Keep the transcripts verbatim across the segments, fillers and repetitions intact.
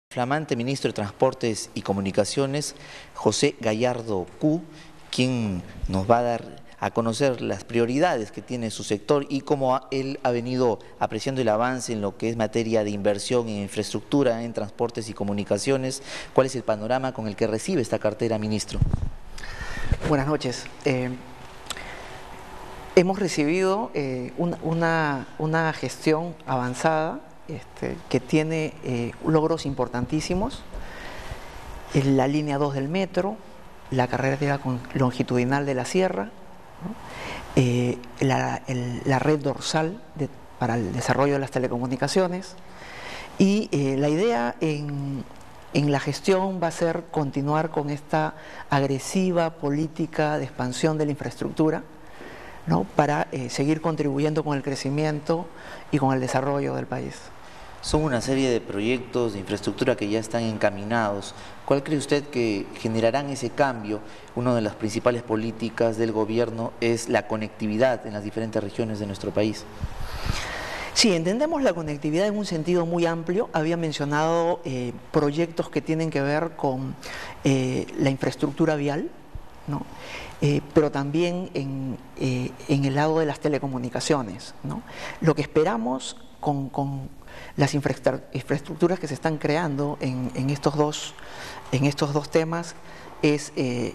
Flamante ministro de Transportes y Comunicaciones, José Gallardo Kuu, quien nos va a dar a conocer las prioridades que tiene su sector y cómo él ha venido apreciando el avance en lo que es materia de inversión en infraestructura, en transportes y comunicaciones. ¿Cuál es el panorama con el que recibe esta cartera, ministro? Buenas noches. Eh, hemos recibido eh, una, una, una gestión avanzada Este, que tiene eh, logros importantísimos, la línea dos del metro, la carretera longitudinal de la sierra, ¿no? eh, la, el, la red dorsal de, para el desarrollo de las telecomunicaciones y eh, la idea en, en la gestión va a ser continuar con esta agresiva política de expansión de la infraestructura, ¿no? para eh, seguir contribuyendo con el crecimiento y con el desarrollo del país. Son una serie de proyectos de infraestructura que ya están encaminados. ¿Cuál cree usted que generarán ese cambio? Una de las principales políticas del gobierno es la conectividad en las diferentes regiones de nuestro país. Sí, entendemos la conectividad en un sentido muy amplio. Había mencionado eh, proyectos que tienen que ver con eh, la infraestructura vial, ¿no? Eh, pero también en, eh, en el lado de las telecomunicaciones, ¿no? Lo que esperamos con, con las infraestructuras que se están creando en, en, estos, dos, en estos dos temas es eh,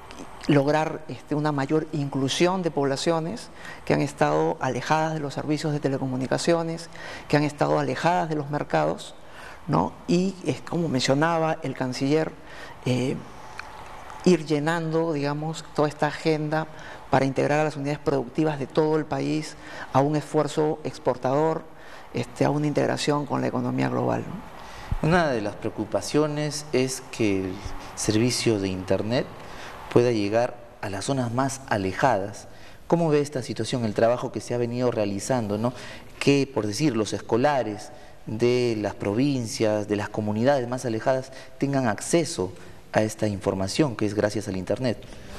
lograr este, una mayor inclusión de poblaciones que han estado alejadas de los servicios de telecomunicaciones, que han estado alejadas de los mercados, ¿no? Y es, como mencionaba el canciller, eh, ir llenando, digamos, toda esta agenda para integrar a las unidades productivas de todo el país a un esfuerzo exportador, este, a una integración con la economía global, ¿no? Una de las preocupaciones es que el servicio de Internet pueda llegar a las zonas más alejadas. ¿Cómo ve esta situación, el trabajo que se ha venido realizando, ¿no? Que, por decir, los escolares de las provincias, de las comunidades más alejadas tengan acceso a esta información que es gracias al Internet?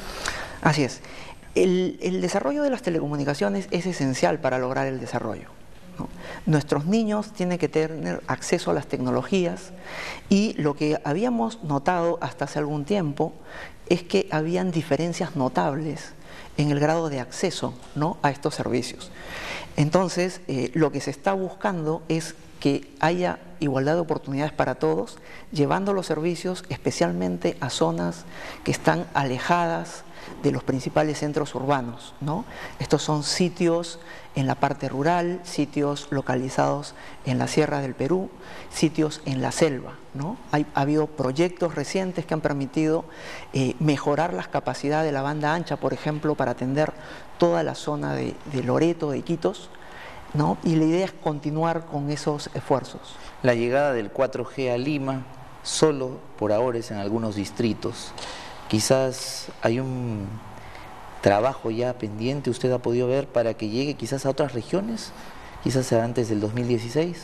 Así es. El, el desarrollo de las telecomunicaciones es esencial para lograr el desarrollo, ¿no? Nuestros niños tienen que tener acceso a las tecnologías y lo que habíamos notado hasta hace algún tiempo es que habían diferencias notables en el grado de acceso, ¿no? a estos servicios. Entonces, eh, lo que se está buscando es que haya igualdad de oportunidades para todos, llevando los servicios especialmente a zonas que están alejadas de los principales centros urbanos, ¿no? Estos son sitios en la parte rural, sitios localizados en la sierra del Perú, sitios en la selva, ¿no? Hay, ha habido proyectos recientes que han permitido eh, mejorar las capacidades de la banda ancha, por ejemplo, para atender toda la zona de, de Loreto, de Iquitos, ¿no? Y la idea es continuar con esos esfuerzos. La llegada del cuatro G a Lima solo por ahora es en algunos distritos. Quizás hay un trabajo ya pendiente, usted ha podido ver, para que llegue quizás a otras regiones, quizás antes del dos mil dieciséis.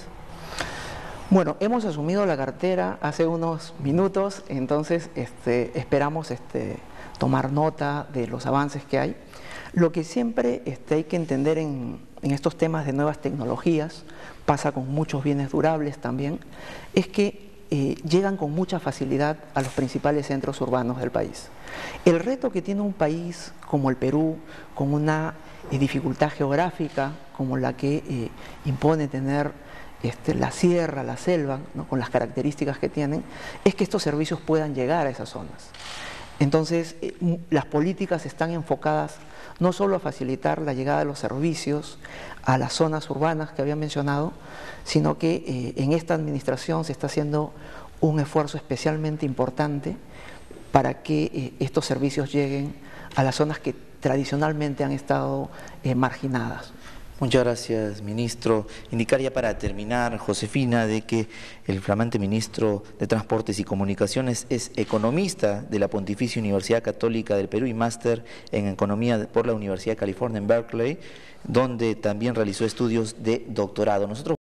Bueno, hemos asumido la cartera hace unos minutos, entonces este, esperamos este, tomar nota de los avances que hay. Lo que siempre este, hay que entender en, en estos temas de nuevas tecnologías, pasa con muchos bienes durables también, es que eh, llegan con mucha facilidad a los principales centros urbanos del país. El reto que tiene un país como el Perú, con una eh, dificultad geográfica como la que eh, impone tener este, la sierra, la selva, ¿no? con las características que tienen, es que estos servicios puedan llegar a esas zonas. Entonces, eh, las políticas están enfocadas no solo a facilitar la llegada de los servicios a las zonas urbanas que había mencionado, sino que eh, en esta administración se está haciendo un esfuerzo especialmente importante para que eh, estos servicios lleguen a las zonas que tradicionalmente han estado eh, marginadas. Muchas gracias, ministro. Indicar ya para terminar, Josefina, de que el flamante ministro de Transportes y Comunicaciones es economista de la Pontificia Universidad Católica del Perú y máster en Economía por la Universidad de California en Berkeley, donde también realizó estudios de doctorado. Nosotros